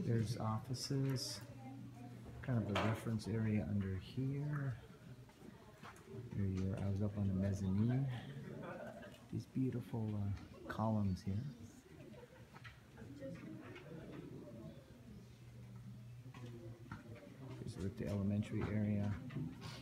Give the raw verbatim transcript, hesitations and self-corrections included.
There's offices, kind of a reference area under here. There you are. I was up on the mezzanine. These beautiful uh, columns here. Here's with the elementary area.